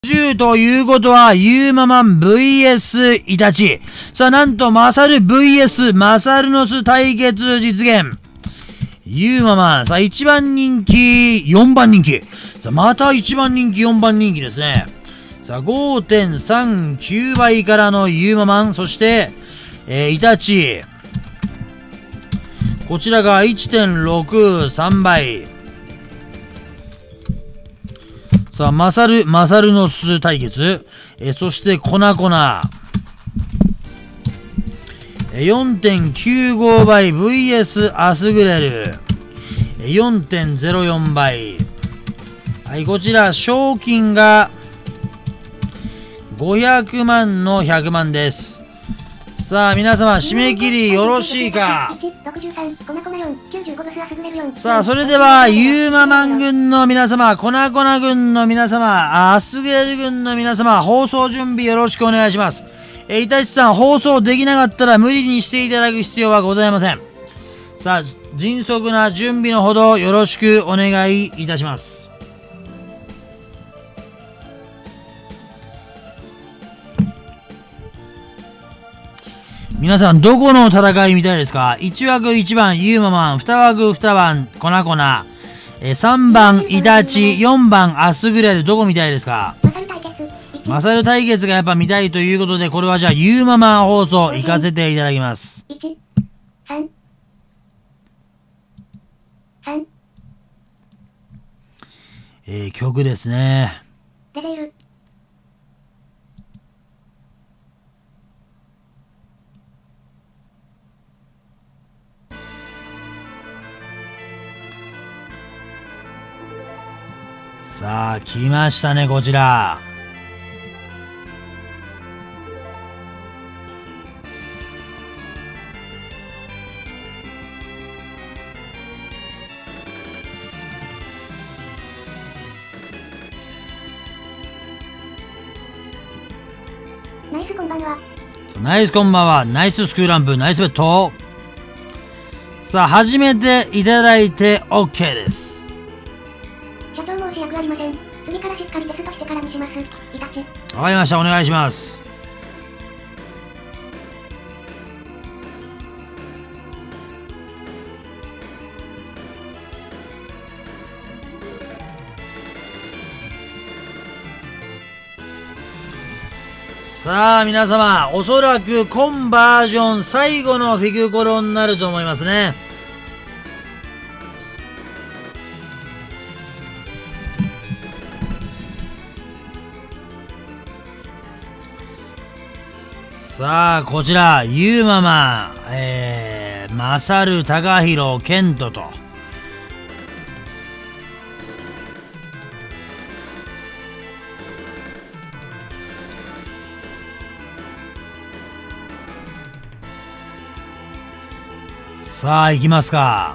10ということは、ゆうままん VS イタチ。さあ、なんと、マサル VS マサルノス対決実現。ゆうままん、さあ、1番人気、4番人気。さあ、また1番人気、4番人気ですね。さあ、5.39 倍からのゆうままん、そして、イタチ。こちらが 1.63 倍。さあ、マサルノス対決。そして、コナコナ。4.95 倍 VS アスグレル。4.04 倍。はい、こちら、賞金が500万の100万です。さあ、皆様、締め切りよろしいか。さあ、それでは、ゆうままん軍の皆様、コナコナ軍の皆様、アスグレル軍の皆様、放送準備よろしくお願いします。イタチさん、放送できなかったら無理にしていただく必要はございません。さあ、迅速な準備のほどよろしくお願いいたします。皆さん、どこの戦い見たいですか？ 1 枠1番、ゆうままん、2枠2番、コナコナ、3番、イタチ、4番、アスグレル、どこ見たいですか？マサル対決がやっぱ見たいということで、これはじゃあ、ゆうままん放送行かせていただきます。曲ですね。さあ、来ましたね、こちら。 ナイスこんばんは。 ナイスこんばんは。ナイススクールランプ、ナイスベッド。さあ、始めていただいて OK です。 社長申し訳ありません。次からしっかりテストしてからにします。イタチ。 わかりました。お願いします。さあ、皆様、おそらくコンバージョン最後のフィグコロになると思いますね。さあ、こちら、ゆうまま、マサル、タカヒロ、ケントと。さあ、行きますか。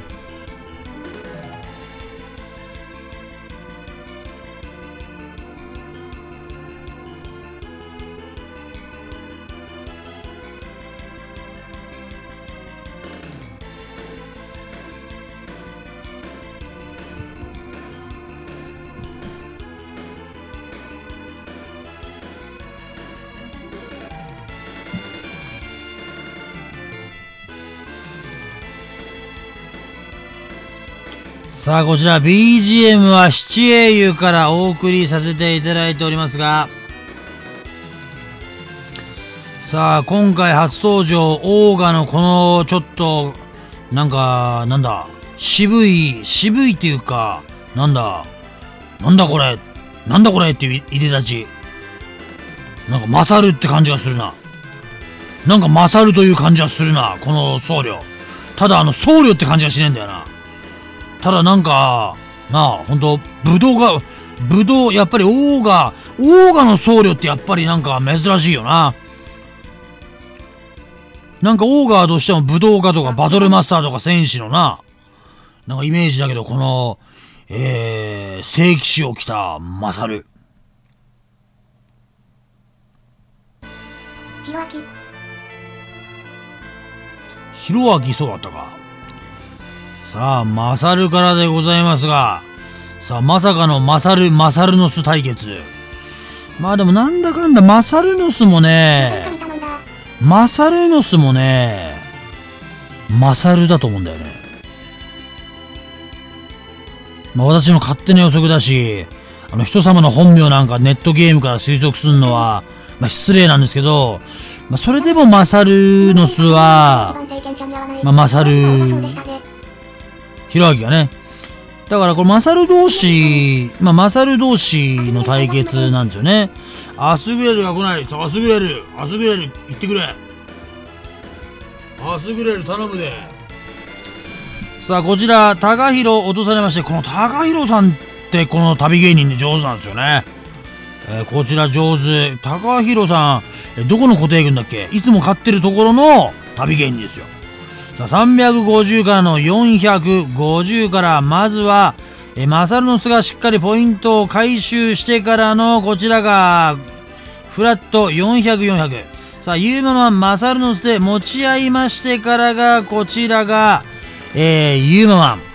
さあ、こちら BGM は七英雄からお送りさせていただいておりますが、さあ、今回初登場、オーガのこのちょっと、なんだ、渋いっていうか、なんだこれっていういでたち。なんか勝るって感じがするな。なんか勝るという感じがするな、この僧侶。ただ僧侶って感じがしねえんだよな。ただなんか、ほんと、ぶどう、やっぱりオーガの僧侶ってやっぱりなんか珍しいよな。なんかオーガーとしても武道家とかバトルマスターとか戦士のなんかイメージだけど、この、聖騎士を着たマサル。ヒロアキそうだったか。さあ、マサルからでございますが、さあ、まさかのマサルノス対決。 まあでもなんだかんだマサルノスもね、マサルだと思うんだよね。まあ私の勝手な予測だし、人様の本名なんかネットゲームから推測するのは、まあ失礼なんですけど、まあそれでもマサルノスは、まあマサル、ヒロアキがね、だからこれマサル同士の対決なんですよね。アスグレルが来ない。アスグレル、行ってくれ。アスグレル頼むで。さあ、こちら、高弘落とされまして、この高弘さんってこの旅芸人で上手なんですよね。こちら上手。高弘さん、どこの固定軍だっけ？いつも買ってるところの旅芸人ですよ。さあ、350からの450から、まずは、マサルノスがしっかりポイントを回収してからの、こちらが、フラット400、400。さあ、ユーママン、マサルノスで持ち合いましてからが、こちらが、ユーママン。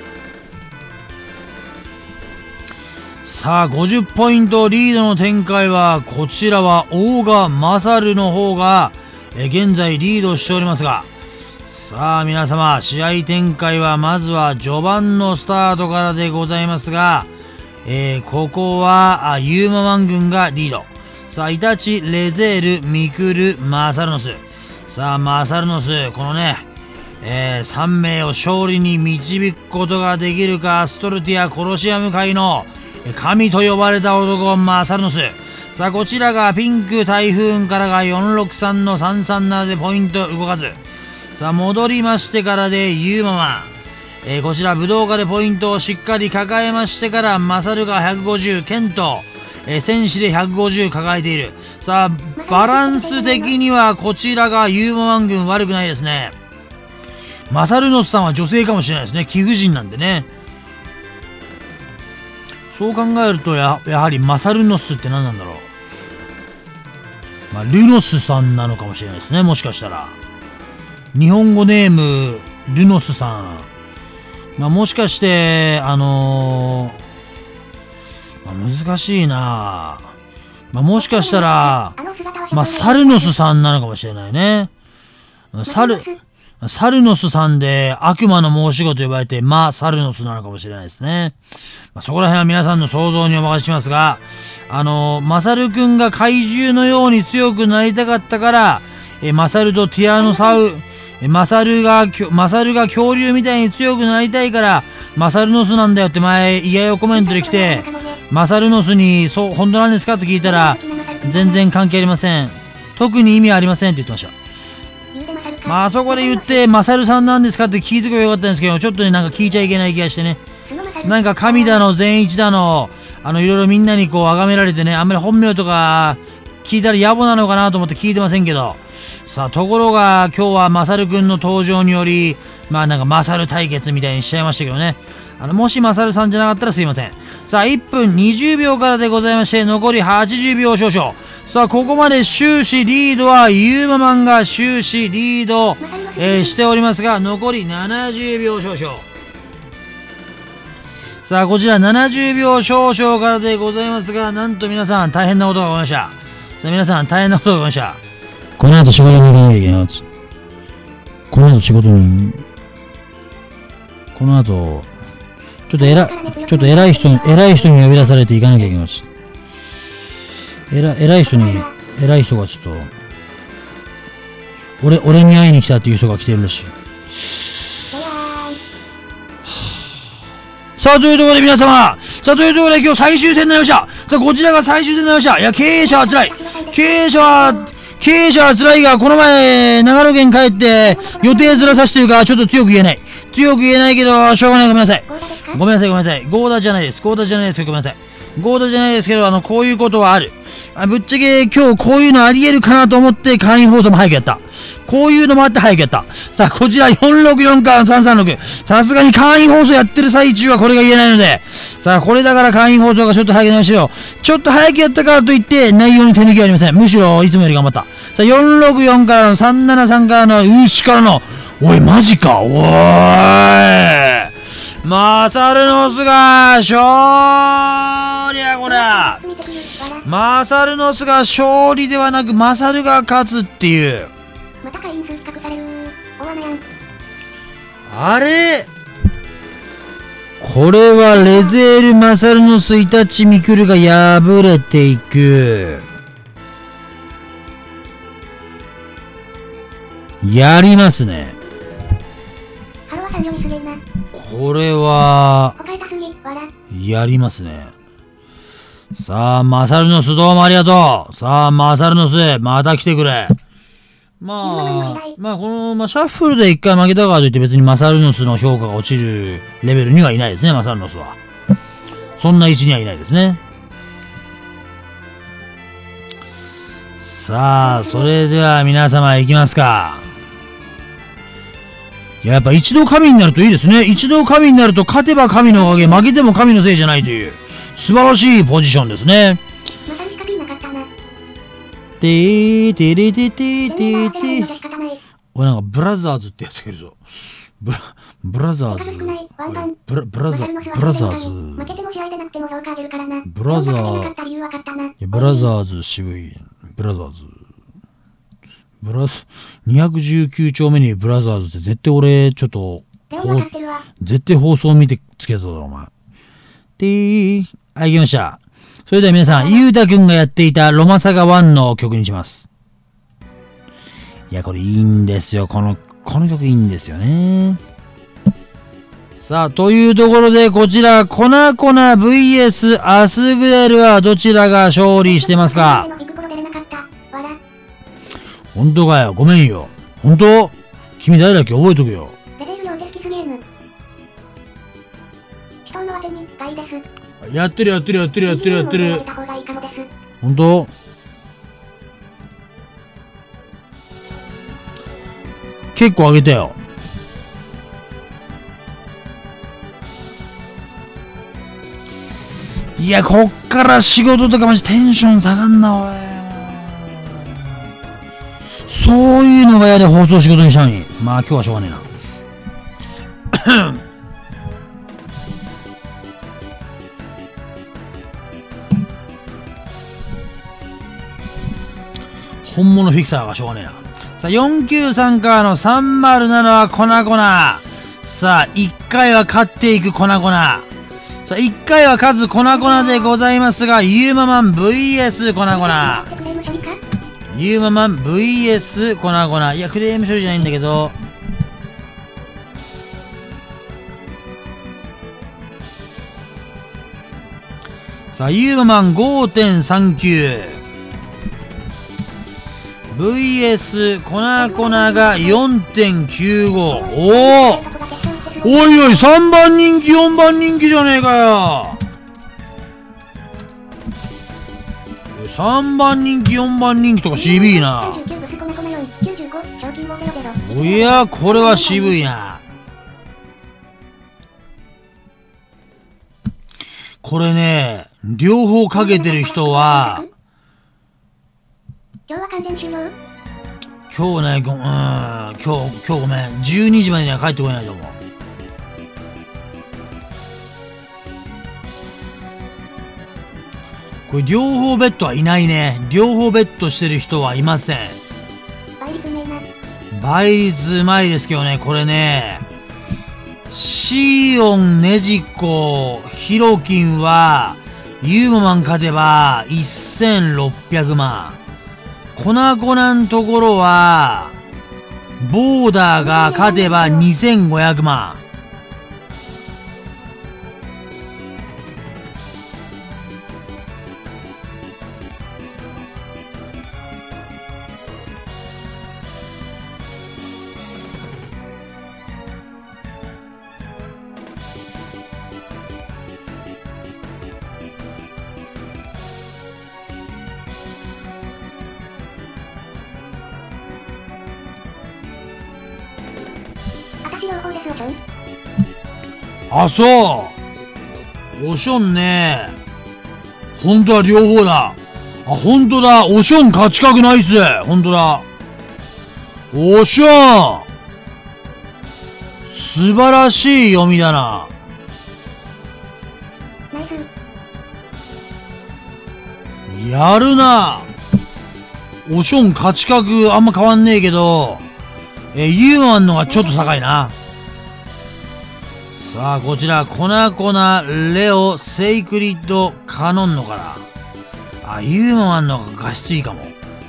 さあ、50ポイントリードの展開は、こちらは、オーガ・マサルの方が、現在リードしておりますが、さあ皆様、試合展開はまずは序盤のスタートからでございますが、ここはユーママン軍がリード。さあ、イタチ、レゼール、ミクル、マサルノス。さあ、マサルノス、このね、3名を勝利に導くことができるか。ストルティア・コロシアム界の神と呼ばれた男、マサルノス。さあ、こちらがピンク、台風からが463の337でポイント動かず。さあ、戻りましてからでユーママン。こちら武道家でポイントをしっかり抱えましてから、マサルが150、ケント、戦士で150抱えている。さあ、バランス的にはこちらがユーママン軍悪くないですね。マサルノスさんは女性かもしれないですね。貴婦人なんでね。そう考えるとやはりマサルノスって何なんだろう。まあ、ルノスさんなのかもしれないですね。もしかしたら。日本語ネーム、ルノスさん。まあ、もしかして、まあ、難しいな。まあ、もしかしたら、まあ、サルノスさんなのかもしれないね。サルノスさんで悪魔の申し子と呼ばれて、サルノスなのかもしれないですね。まあ、そこら辺は皆さんの想像にお任せしますが、マサルくんが怪獣のように強くなりたかったから、マサルとティラノサウ、マサルが恐竜みたいに強くなりたいから、マサルノスなんだよって前、嫌々コメントで来て、マサルノスに、本当なんですかって聞いたら、全然関係ありません。特に意味ありませんって言ってました。まあ、あそこで言って、マサルさんなんですかって聞いてくればよかったんですけど、ちょっとね、なんか聞いちゃいけない気がしてね。なんか神だの、善一だの、いろいろみんなにこう、崇められてね、あんまり本名とか、聞いたら野暮なのかなと思って聞いてませんけど、さあ、ところが今日はマサルくんの登場により、まあなんかマサル対決みたいにしちゃいましたけどね。もしマサルさんじゃなかったらすいません。さあ、1分20秒からでございまして、残り80秒少々。さあ、ここまで終始リードはユーママンが終始リード、しておりますが、残り70秒少々。さあ、こちら70秒少々からでございますが、なんと皆さん大変なことが起こりました。さあ、皆さん大変なことが起こりました。この後仕事に行かなきゃいけない。この後仕事に、この後、ちょっと偉い人に呼び出されて行かなきゃいけない。偉い人がちょっと、俺に会いに来たっていう人が来てるらしい。さあ、というところで皆様、さあ、というところで今日最終戦になりました。さあ、こちらが最終戦になりました。いや、経営者は辛い。経営者は辛いが、この前、長野県帰って、予定ずらさせてるから、ちょっと強く言えない。強く言えないけど、しょうがない。ごめんなさい。ごめんなさい。ゴーダじゃないです。ごめんなさい。ゴーダじゃないですけど、こういうことはある。ぶっちゃけ今日こういうのあり得るかなと思って会員放送も早くやった。こういうのもあって早くやった。さあ、こちら464から336。さすがに会員放送やってる最中はこれが言えないので。さあ、これだから会員放送がちょっと早くやりましょう。ちょっと早くやったからといって内容に手抜きはありません。むしろいつもより頑張った。さあ、464からの373からの牛からの、おい、マジか。おーい。マサルノスが、勝利やこりゃ。 マサルノスが勝利ではなくマサルが勝つっていう。 また会員数比較される。大穴やん。 あれ、これはレゼール・マサルノス・イタチ・ミクルが敗れていく。やりますね。 ハロワさんよりすげえな。 これは答えたすぎ、わら。 やりますね。さあマサルノスどうもありがとう。さあマサルノスまた来てくれ。まあこの、シャッフルで一回負けたからといって別にマサルノスの評価が落ちるレベルにはいないですね。マサルノスはそんな位置にはいないですね。さあそれでは皆様いきますか。やっぱ一度神になるといいですね。一度神になると勝てば神のおかげ、負けても神のせいじゃないという素晴らしいポジションですね。 またしかピンなかったな。 てーてれててーてーてー。俺なんかブラザーズってやつがいるぞ。ブラザーズ。ブラザーズ。 負けても試合でなくても評価上げるからな。 ブラザーズ渋い。ブラザーズ。219丁目にブラザーズって絶対俺ちょっと絶対放送見てつけただろお前。てー。はい、行きました。それでは皆さん、ゆうたくんがやっていたロマサガ1の曲にします。いや、これいいんですよ。この曲いいんですよね。さあ、というところで、こちら、コナコナ VS アスグレルはどちらが勝利してますか？本当かよ。ごめんよ。本当？君誰だっけ覚えとくよ。やってる。本当？結構上げたよ。いや、こっから仕事とかマジテンション下がんな、おい。そういうのが嫌で放送仕事にしたのに。まあ今日はしょうがねえな。本物フィクサーがしょうがねえな。さあ、493からの307は粉々。さあ、1回は勝っていく粉々。さあ、1回は勝つ粉々でございますが、ユーママン VS 粉々。ユーママン VS 粉々。いや、クレーム処理じゃないんだけど。さあ、ユーママン 5.39。VS 粉々が 4.95。おいおい、3番人気4番人気じゃねえかよ。3番人気4番人気とか渋いな。いや、これは渋いな。これね、両方かけてる人は今日は完全終了？ 今日ね、今日ごめん。12時までには帰ってこないと思う。これ両方ベッドはいないね。両方ベッドしてる人はいません。 倍率うめえな。 倍率うまいですけどね、これね。シーオン、ネジコ、ヒロキンは、ユーモマン勝てば1600万。粉々んところは、ボーダーが勝てば2500万。あ、そう。おしょんね。ほんとは両方だ。あ、ほんとだ。おしょん勝ち確ないっす。ほんとだ。おしょん素晴らしい読みだな。 やるな。オション勝ち角あんま変わんねえけど、ユーマンのがちょっと高いな。さあ、こちら、粉レオ、セイクリッド、カノンのから。ユーマンのが画質いいかも。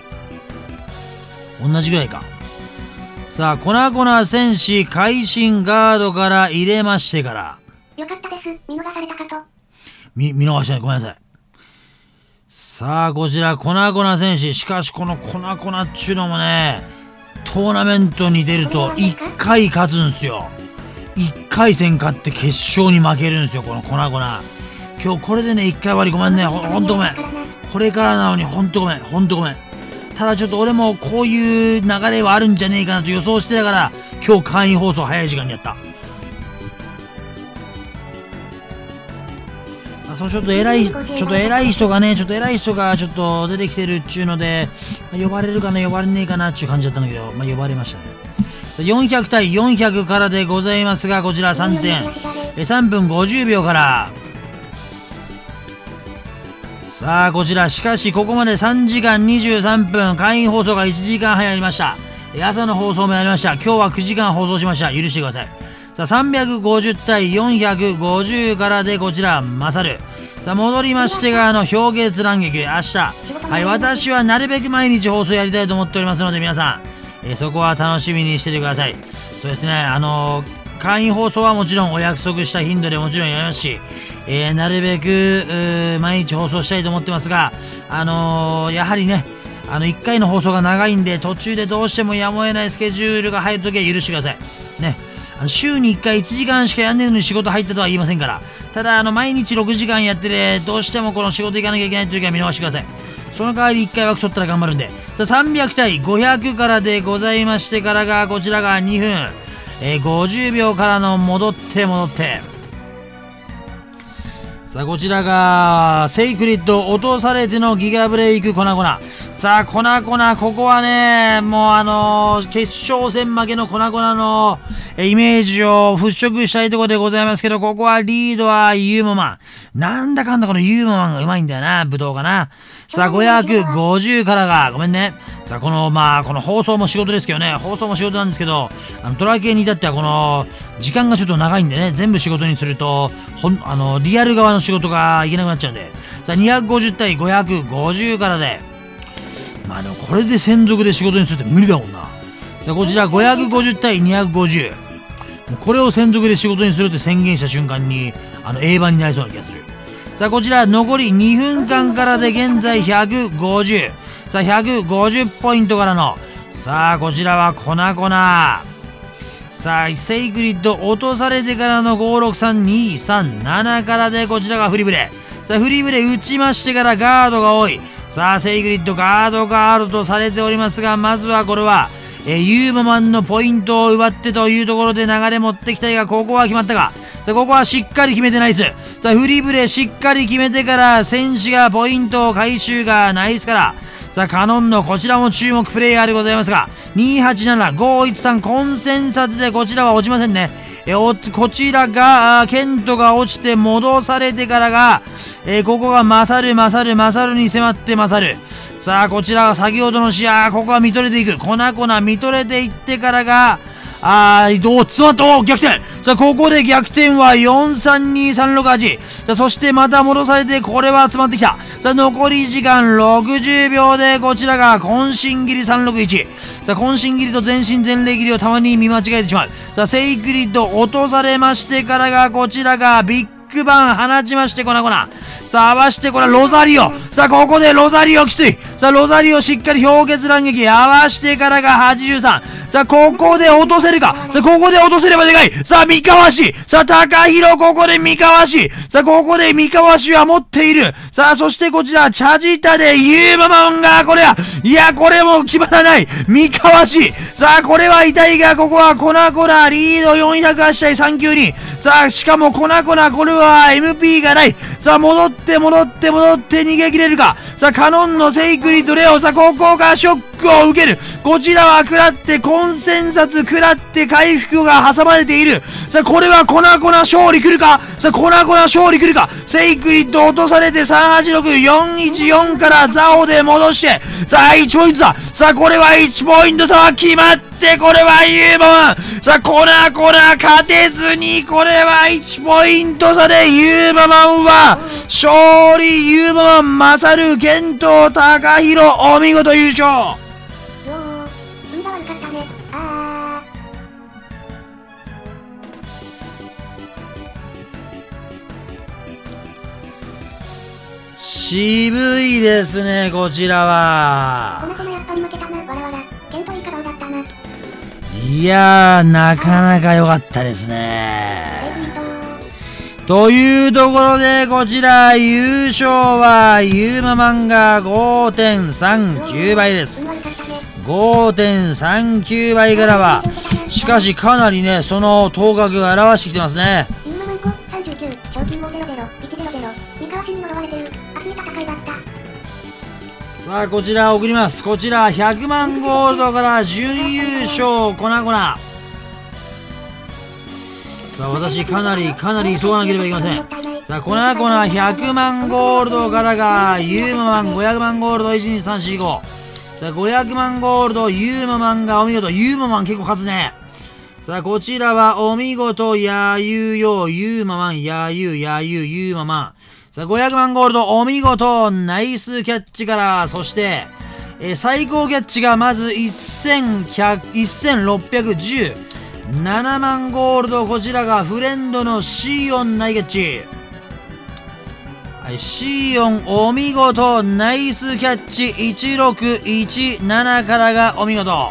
同じぐらいか。さあ、粉戦士、会心ガードから入れましてから。 よかったです。見逃されたかと。 見逃してない。ごめんなさい。さあ、こちら、粉戦士。しかし、この粉っちゅうのもね、トーナメントに出ると1回勝つんすよ。1回戦勝って決勝に負けるんですよ、この粉。今日これでね、1回終わりごめんね。ほんとごめん。これからなのにほんとごめん。ただちょっと俺もこういう流れはあるんじゃねえかなと予想してたから、今日会員放送早い時間にやった。そのちょっと偉い人がちょっと出てきてるっちゅうので、呼ばれるかな呼ばれねえかなっちゅう感じだったんだけど、呼ばれましたね。400対400からでございますが、こちら3点。3分50秒から。さあ、こちら、しかしここまで3時間23分、会員放送が1時間早いました。朝の放送もやりました。今日は9時間放送しました。許してください。さあ、350対450からでこちら、マサル。さあ、戻りましてが、氷結乱撃、明日。はい、私はなるべく毎日放送やりたいと思っておりますので、皆さん、そこは楽しみにしててください。そうですね、会員放送はもちろんお約束した頻度でもちろんやりますし、なるべく毎日放送したいと思ってますが、やはりね、1回の放送が長いんで、途中でどうしてもやむを得ないスケジュールが入るときは許してください。ね。週に1回1時間しかやんねえのに仕事入ったとは言いませんから。ただ、毎日6時間やってて、どうしてもこの仕事行かなきゃいけないという時は見逃してください。その代わり1回枠取ったら頑張るんで。さあ、300対500からでございましてからが、こちらが2分、50秒からの戻って。さあ、こちらが、セイクリッド落とされてのギガブレイク粉。さあ、粉、ここはね、もう決勝戦負けの粉の、イメージを払拭したいところでございますけど、ここはリードはユーモマン。なんだかんだこのユーモマンがうまいんだよな、武道かな。さあ、550からが、ごめんね。さあ、この放送も仕事ですけどね、放送も仕事なんですけど、ドラ系に至ってはこの、時間がちょっと長いんでね、全部仕事にすると、リアル側の仕事がいけなくなっちゃうんで。さあ、250対550からで、でもこれで専属で仕事にするって無理だもんな。さあ、こちら550対250。これを専属で仕事にするって宣言した瞬間に、A 版になりそうな気がする。さあ、こちら残り2分間からで現在150。さあ、150ポイントからの。さあ、こちらは粉。さあ、セイクリッド落とされてからの563237からでこちらがフリブレ。さあ、フリブレ打ちましてからガードが多い。さあ、セイクリッドガードとされておりますが、まずはこれは、ユーモマンのポイントを奪ってというところで流れ持ってきたいが、ここは決まったか。さあ、ここはしっかり決めてナイス。さあ、フリブレしっかり決めてから、戦士がポイントを回収がナイスから。さあ、カノンのこちらも注目プレイヤーでございますが、287、513コンセンサスでこちらは落ちませんね。こちらが、ケントが落ちて戻されてからが、ここが勝るに迫って勝る。さあ、こちらは先ほどの試合、ここは見とれていく。粉見とれていってからが、どう詰まった、逆転。さあ、ここで逆転は432-368。さあ、そしてまた戻されて、これは詰まってきた。さあ、残り時間60秒で、こちらが渾身切り361。さあ、渾身切りと全身全霊切りをたまに見間違えてしまう。さあ、セイクリッド落とされましてからが、こちらがビッグバン放ちまして、粉。さあ、合わして、これはロザリオ。さあ、ここでロザリオきつい。さあ、ロザリオしっかり氷結乱撃。合わしてからが83。さあ、ここで落とせるか。さあ、ここで落とせればでかい。さあ、三河橋。さあ、高弘、ここで三河橋。さあ、ここで三河橋は持っている。さあ、そしてこちら、チャジタでユーママンが、これは、いや、これも決まらない。三河橋。さあ、これは痛いが、ここは粉、リード408対392。さあ、しかも粉、これは MP がない。さあ、戻って逃げ切れるか。さあ、カノンのセイクリッドレオ。さあ、ここがショックを受ける。こちらは食らって、コンセンサス食らって回復が挟まれている。さあ、これは粉勝利来るか。ささあ、粉勝利来るか。セイクリッド落とされて386、414からザオで戻して、さあ、1ポイント差。さあ、これは1ポイント差は決まって、これはユーママン。さあ、粉勝てずに、これは1ポイント差でユーママンは、勝利ユーママン、マサル、ケント、タカヒロ、お見事優勝。 運が悪かったね。 渋いですね、こちらは。 このやっぱり負けたな、わらわら。ケントいいかどうだったな。 いやー、なかなか良かったですね。というところで、こちら、優勝は、ユーママンが 5.39 倍です。5.39 倍からは、しかしかなりね、その頭角が表してきてますね。 ユーママン539、賞金も00100、三河市に呪われてる。熱い戦いだった。 さあ、こちら送ります。こちら、100万ゴールドから準優勝、粉。さあ、私かなり急がなければいけません。さあ、粉100万ゴールドからが、ユーママン500万ゴールド、12345。さあ、500万ゴールド、ユーママンがお見事。ユーママン結構勝つね。さあ、こちらはお見事、ヤユーヨー、ユーママン、ヤユー、ユーママン。さあ、500万ゴールド、お見事、ナイスキャッチから、そして、最高キャッチがまず1617万ゴールド、こちらがフレンドのシーオンナイキャッチ。はい、シーオンお見事、ナイスキャッチ、1617からがお見事。はい、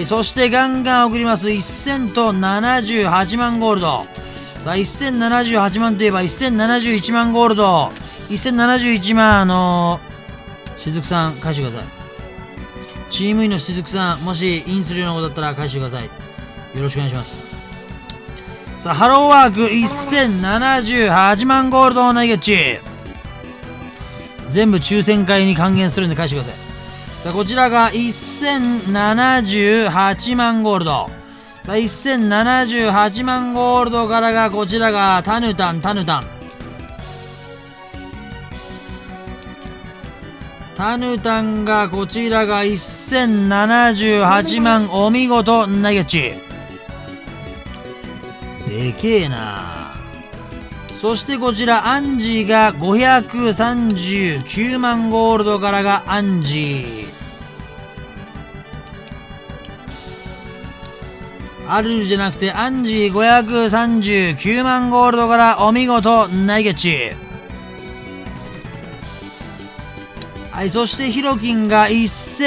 そしてガンガン送ります。1000と78万ゴールド。さあ、1078万といえば1071万ゴールド。1071万、しずくさん、返してください。チームインのしずくさん、もしインするようなことだったら返してください。よろしくお願いします。さあ、ハローワーク1078万ゴールドナイゲッチ。全部抽選会に還元するんで返してください。さあ、こちらが1078万ゴールド。さあ、1078万ゴールドからが、こちらがタヌタン。タヌタンが、こちらが1078万、お見事、ナイゲッチ。でけえな。そしてこちら、アンジーが539万ゴールドからがアンジー。アルルじゃなくて、アンジー539万ゴールドからお見事、ナイゲッチ。はい、そしてヒロキンが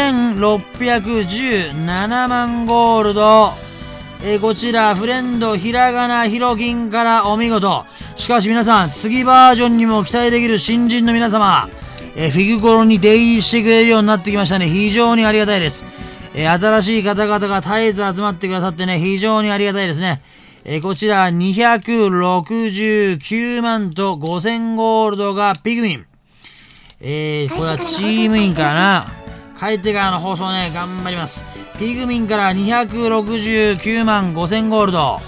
1617万ゴールド。こちら、フレンド、ひらがな、ヒロキンからお見事。しかし皆さん、次バージョンにも期待できる新人の皆様、フィグコロに出入りしてくれるようになってきましたね。非常にありがたいです。新しい方々が絶えず集まってくださってね、非常にありがたいですね。こちら、269万と5000ゴールドがピグミン。これはチームインからな。帰ってからの放送ね、頑張ります。ピグミンから269万5000ゴールド。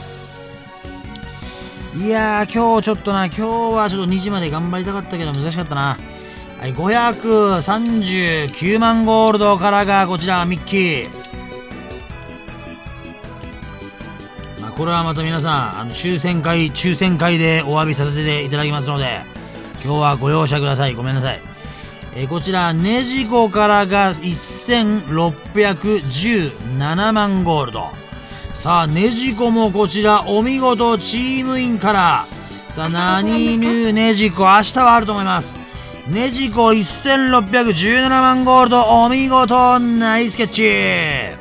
いやー、今日はちょっと2時まで頑張りたかったけど難しかったな。はい、539万ゴールドからが、こちら、ミッキー。まあ、これはまた皆さん、抽選会でお詫びさせていただきますので、今日はご容赦ください。ごめんなさい。こちら、ネジコからが1617万ゴールド。さあ、ネジコもこちら、お見事、チームインから。さあ、何ヌネジコ、明日はあると思います。ネジコ1617万ゴールド、お見事、ナイスキャッチ。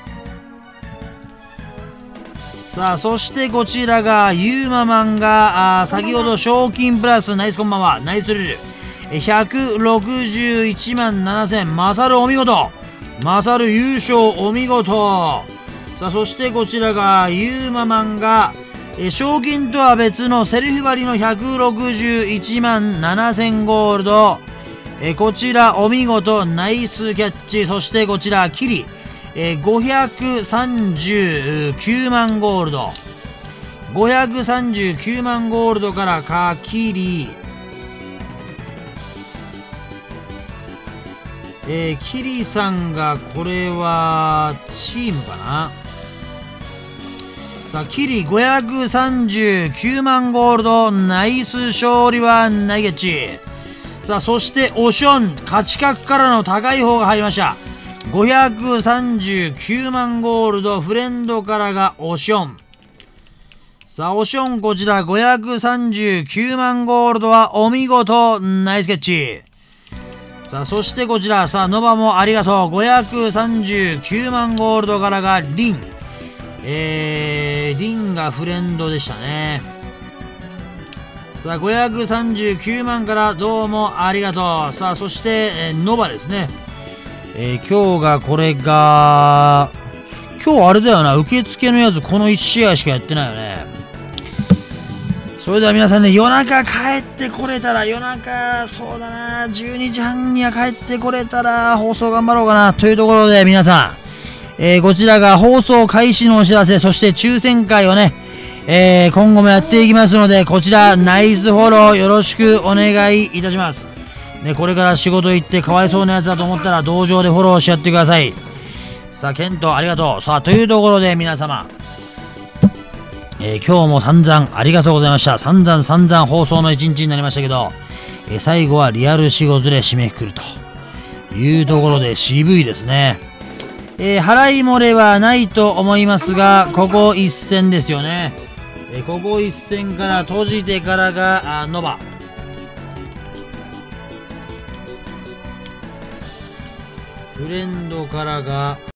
さあ、そしてこちらが、ユーママンが、先ほど賞金プラス、ナイスこんばんは、ナイスルル。161万7000、マサルお見事。マサル優勝お見事。さあ、そしてこちらが、ユーママンが、賞金とは別のセルフ張りの161万7000ゴールド。こちらお見事、ナイスキャッチ。そしてこちら、キリ。539万ゴールド。 539万ゴールドからかキリ。キリさんが、これは、チームかな。さあ、キリ539万ゴールド、ナイス勝利はナイゲッチ。さあ、そして、オション、価値格からの高い方が入りました。539万ゴールド、フレンドからがオション。さあ、オション、こちら、539万ゴールドはお見事、ナイスケッチ。さあ、そしてこちら、さあ、ノバもありがとう。539万ゴールドからがリン。リンがフレンドでしたね。さあ、539万からどうもありがとう。さあ、そして、ノバですね。今日がこれが、今日あれだよな、受付のやつこの1試合しかやってないよね。それでは皆さんね、夜中帰ってこれたら、夜中、そうだな、12時半には帰ってこれたら、放送頑張ろうかな、というところで皆さん、こちらが放送開始のお知らせ、そして抽選会をね、今後もやっていきますので、こちら、ナイスフォローよろしくお願いいたします。ね、これから仕事行ってかわいそうなやつだと思ったら、道場でフォローしちゃってください。さあ、ケントありがとう。さあ、というところで皆様、今日も散々ありがとうございました。散々放送の一日になりましたけど、最後はリアル仕事で締めくくるというところで渋いですね。払い漏れはないと思いますが、ここ一戦ですよね。ここ一戦から閉じてからがノバ。フレンドからが